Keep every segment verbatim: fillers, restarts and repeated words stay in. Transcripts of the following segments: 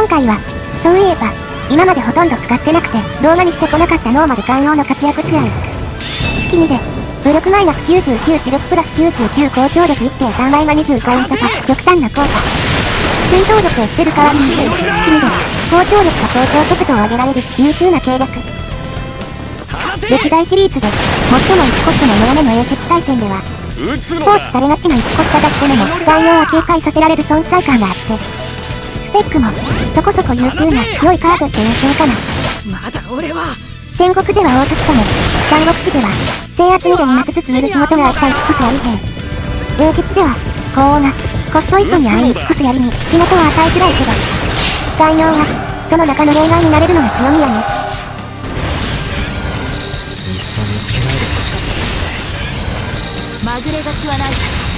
今回は、そういえば、今までほとんど使ってなくて動画にしてこなかったノーマル寛容の活躍試合。式にで、武力マイナスきゅうじゅうきゅう知力プラスきゅうじゅうきゅう高張力 いってんさん 倍がにじゅうカウントか極端な効果。戦闘力を捨てる代わりに式にで、高張力と高張速度を上げられる優秀な計略。歴代シリーズで最もいちコストの弱めの英傑対戦では放置されがちないちコスト出してでも寛容は警戒させられる存在感があって、スペックもそこそこ優秀な良いカードって印象かな。 まだ俺は戦国では大筒とも三国志では制圧にでにマスずつ売る仕事があったイチクスやり兵。英傑では高温なコスト依存にあるイチクスやりに仕事を与えづらいけど、寛容はその中の例外になれるのが強みやね。 いっそ見つけないでほしかったですね。 まぐれ勝ちはない。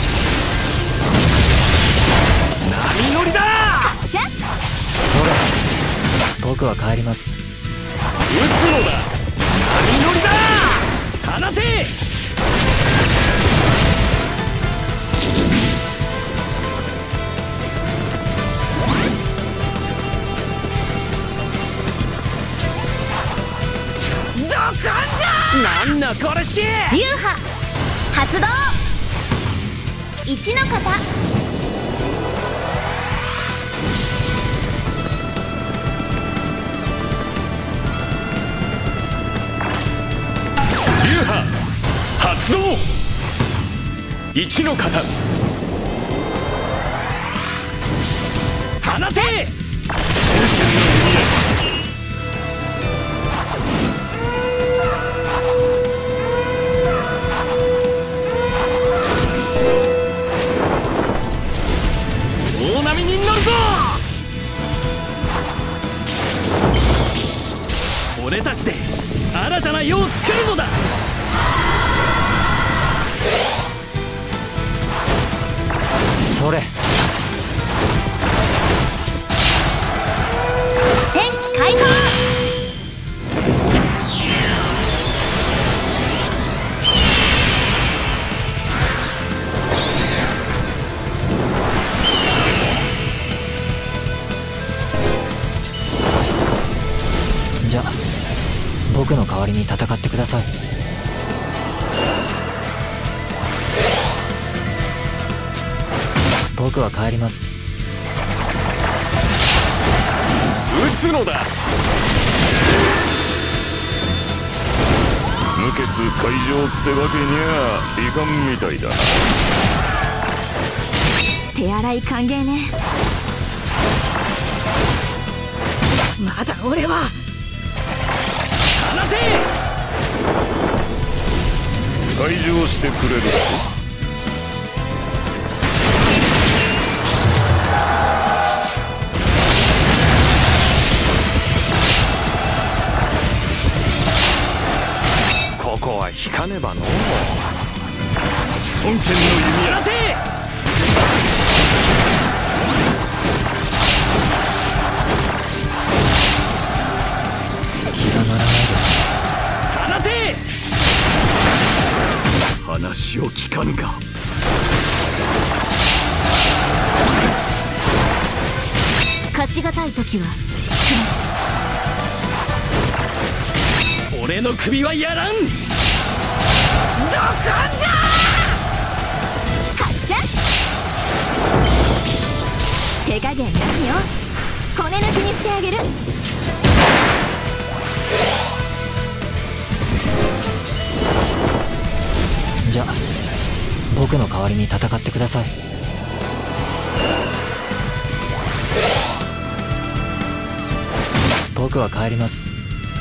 波乗りだ。 発射。 そら、僕は帰ります。 撃つのだ。波乗りだ。放て。 ドカンだ。 なんだこれ式。 流派発動。一の型。 流派発動。一の型。放せ。大波に乗るぞ。俺たちで新たな世を作るのだ。 それ。 戦機開放。 じゃあ僕の代わりに戦ってください。僕は帰ります。 撃つのだ。無血開城ってわけにはいかんみたいだ。 手洗い歓迎ね。まだ俺は放て。開城してくれるか。ここは引かねばのう。孫権の弓矢。放て。 気が乗らないです。 放て。話を聞かぬか。 勝ちがたい時は俺の首はやらん。 ドカンだ。発射。手加減なしよ。骨抜きにしてあげる。 じゃあ僕の代わりに戦ってください。僕は帰ります。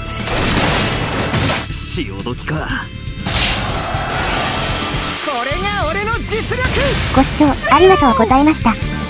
潮時か。 これが俺の実力。 ご視聴ありがとうございました。